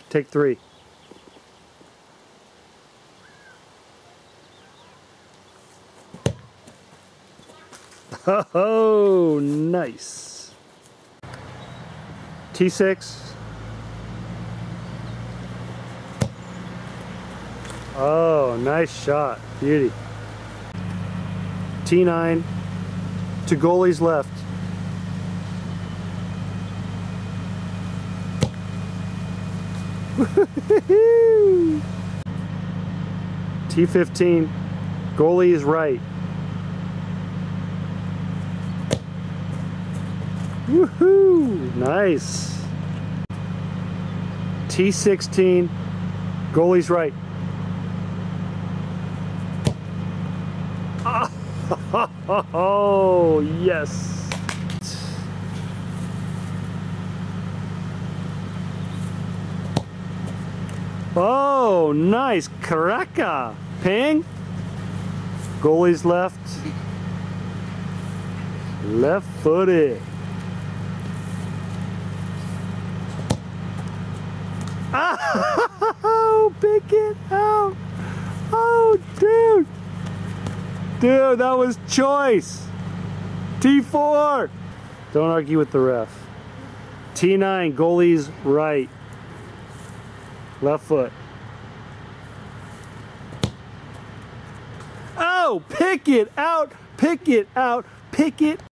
Take 3. Oh, nice. T6. Oh, nice shot. Beauty. T9 to goalie's left. T15, goalie is right. Woohoo! Nice. T16, goalie's right. Oh, yes. Oh, nice. Caraca. Ping. Goalie's left. Left footed. Oh, pick it out. Oh, dude. Dude, that was choice. T4. Don't argue with the ref. T9, goalie's right. Left foot. Oh, pick it out. Pick it out. Pick it